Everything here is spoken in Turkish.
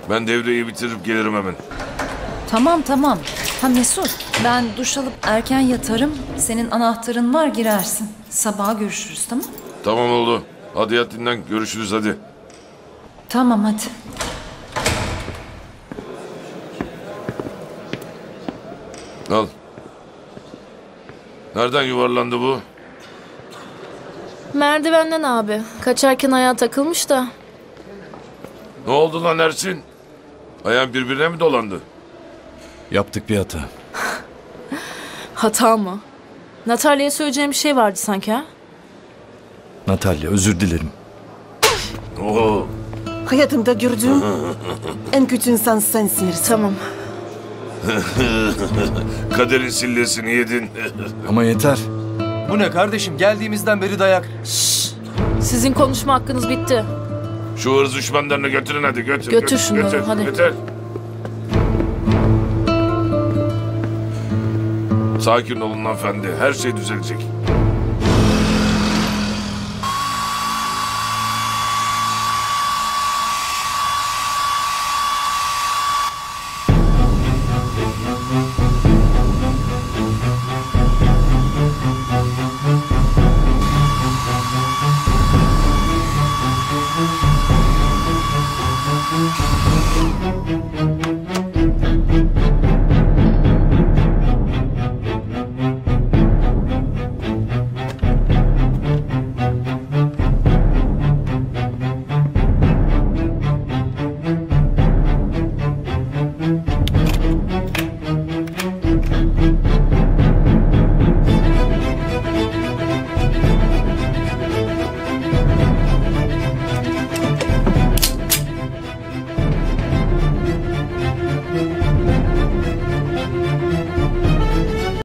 Ben devreyi bitirip gelirim hemen. Tamam. Ha Mesut, ben duş alıp erken yatarım. Senin anahtarın var, girersin. Sabaha görüşürüz, tamam? Tamam oldu. Hadi yat dinlen. Görüşürüz hadi. Tamam hadi. Al. Nereden yuvarlandı bu? Merdivenden abi. Kaçarken ayağa takılmış da. Ne oldu lan Ersin? Ayağın birbirine mi dolandı? Yaptık bir hata. Hata mı? Natalya'ya söyleyeceğim bir şey vardı sanki ha? Natalya, özür dilerim. Oo. Hayatımda gördüğüm en kötü insan sensin Ersin. Tamam. Kaderin sillesini yedin. Ama yeter. Bu ne kardeşim? Geldiğimizden beri dayak. Sizin konuşma hakkınız bitti. Şu hırs düşmanlarını götürün hadi. Götür şunları, hadi. Götür. Sakin olun hanımefendi. Her şey düzelecek.